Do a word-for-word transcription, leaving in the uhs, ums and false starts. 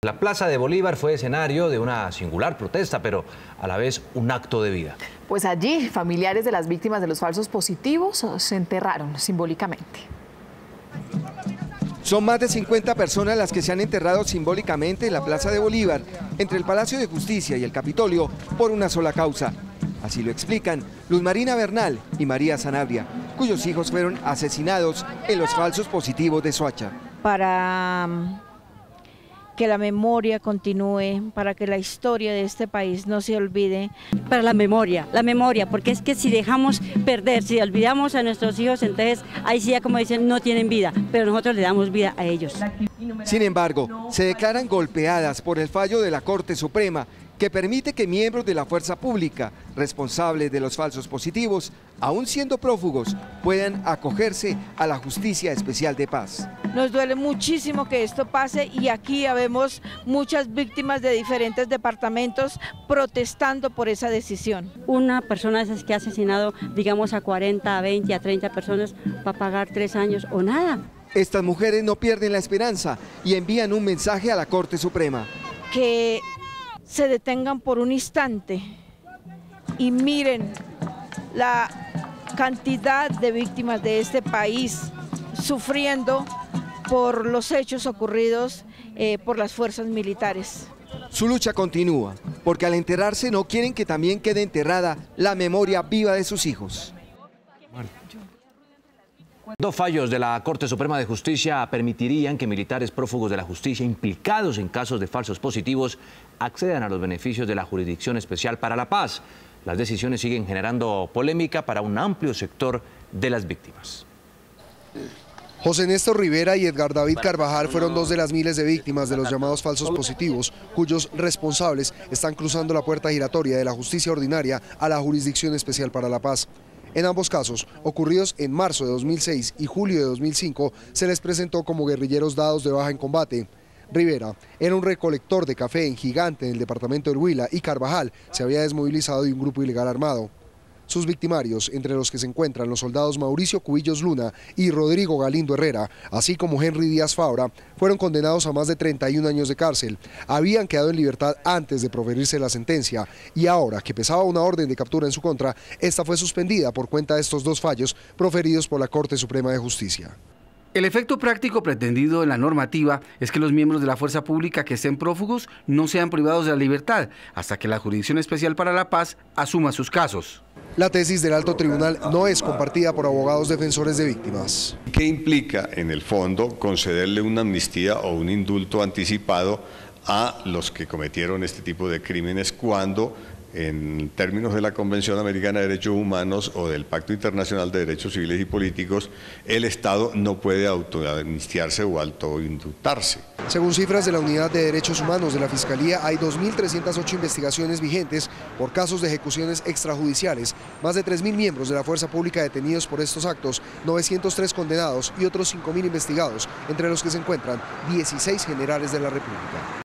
La Plaza de Bolívar fue escenario de una singular protesta, pero a la vez un acto de vida. Pues allí, familiares de las víctimas de los falsos positivos se enterraron simbólicamente. Son más de cincuenta personas las que se han enterrado simbólicamente en la Plaza de Bolívar, entre el Palacio de Justicia y el Capitolio, por una sola causa. Así lo explican Luz Marina Bernal y María Sanabria, cuyos hijos fueron asesinados en los falsos positivos de Soacha. Para que la memoria continúe, para que la historia de este país no se olvide. Para la memoria, la memoria, porque es que si dejamos perder, si olvidamos a nuestros hijos, entonces ahí sí ya como dicen, no tienen vida, pero nosotros le damos vida a ellos. Sin embargo, se declaran golpeadas por el fallo de la Corte Suprema, que permite que miembros de la fuerza pública, responsables de los falsos positivos, aún siendo prófugos, puedan acogerse a la Justicia Especial de Paz. Nos duele muchísimo que esto pase y aquí habemos muchas víctimas de diferentes departamentos protestando por esa decisión. Una persona de esas que ha asesinado, digamos, a cuarenta, a veinte, a treinta personas, va a pagar tres años o nada. Estas mujeres no pierden la esperanza y envían un mensaje a la Corte Suprema. Que se detengan por un instante y miren la cantidad de víctimas de este país sufriendo por los hechos ocurridos eh, por las fuerzas militares. Su lucha continúa, porque al enterrarse no quieren que también quede enterrada la memoria viva de sus hijos. Dos fallos de la Corte Suprema de Justicia permitirían que militares prófugos de la justicia implicados en casos de falsos positivos accedan a los beneficios de la Jurisdicción Especial para la Paz. Las decisiones siguen generando polémica para un amplio sector de las víctimas. José Néstor Rivera y Edgar David Carvajal fueron dos de las miles de víctimas de los llamados falsos positivos, cuyos responsables están cruzando la puerta giratoria de la justicia ordinaria a la Jurisdicción Especial para la Paz. En ambos casos, ocurridos en marzo de dos mil seis y julio de dos mil cinco, se les presentó como guerrilleros dados de baja en combate. Rivera era un recolector de café en Gigante en el departamento del Huila y Carvajal se había desmovilizado de un grupo ilegal armado. Sus victimarios, entre los que se encuentran los soldados Mauricio Cubillos Luna y Rodrigo Galindo Herrera, así como Henry Díaz Fabra, fueron condenados a más de treinta y un años de cárcel. Habían quedado en libertad antes de proferirse la sentencia y ahora que pesaba una orden de captura en su contra, esta fue suspendida por cuenta de estos dos fallos proferidos por la Corte Suprema de Justicia. El efecto práctico pretendido en la normativa es que los miembros de la fuerza pública que estén prófugos no sean privados de la libertad hasta que la Jurisdicción Especial para la Paz asuma sus casos. La tesis del Alto Tribunal no es compartida por abogados defensores de víctimas. ¿Qué implica en el fondo concederle una amnistía o un indulto anticipado a los que cometieron este tipo de crímenes cuando, en términos de la Convención Americana de Derechos Humanos o del Pacto Internacional de Derechos Civiles y Políticos, el Estado no puede autoamnistiarse o autoindultarse? Según cifras de la Unidad de Derechos Humanos de la Fiscalía, hay dos mil trescientas ocho investigaciones vigentes por casos de ejecuciones extrajudiciales, más de tres mil miembros de la fuerza pública detenidos por estos actos, novecientos tres condenados y otros cinco mil investigados, entre los que se encuentran dieciséis generales de la República.